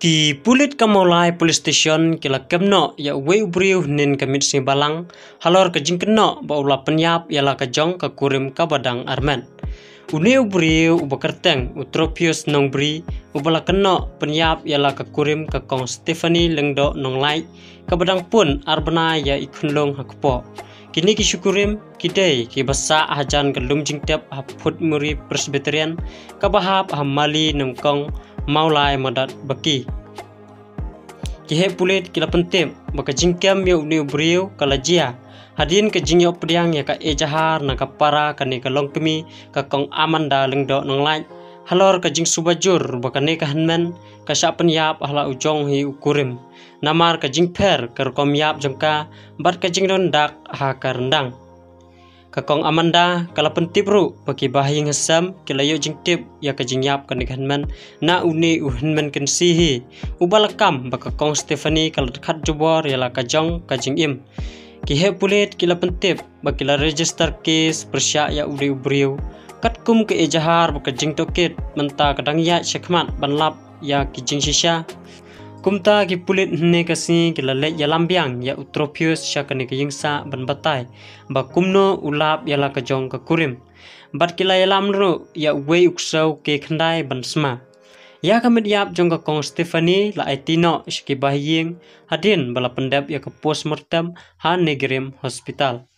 Ki pulit kamolai police station kila kemno ya wei ubriu nin kamit si balang halor ka jingkeno ba ula penyap yala ka jong ka kurim ka badang armen. Uni ubriu ubakerteng utropius nong bri ubala keno penyap yala ka kurim ka kong Stephanie lengdo nong lai ka badang pun arbana ya ikunlong hakpo. Kini ki syukurim kidai ki basa hajan kelum jingtep haput muri presbyterian ka bahap hamali nong kong maulai madat baki. Kihe pulit kila pentim baka jingkem ya uni ubriu kala jia hadin ke jingyo pediang ya ka ejahar na ka para ka ne ka longkemi ka kong amanda lengdo nong lai halor ka jing subajur baka ne ka hanmen ka sya penyap ahla ujong hi ukurim namar ka jing per ka kom yap jongka bat ka jing rondak ha ka rendang kakong amanda kala pentip ru baki bahing hasam kila yo jing tip ya ka jing yap ka ne hanmen na uni uhanmen ken sihi ubalakam baka kong Stephanie kala khat jubor yala ka jong ka jing im kihe pulit kila pentip bakila register case persya ya uri ubriu kat kum ke ejahar baka jing toket menta kadang ya syakmat banlap ya ki jing shisha kumta ki pulit ne kasi kila le ya lambiang ya utropius syakane ke yingsa ban batai ba kumno ulap yala ka jong ka kurim bat kila ya lamru ya wei uksau ke khandai ban sma ya kamit yap jong ka kong Stephanie la aitino shki bahiying hadin bala pendap ya ka postmortem ha negrim hospital.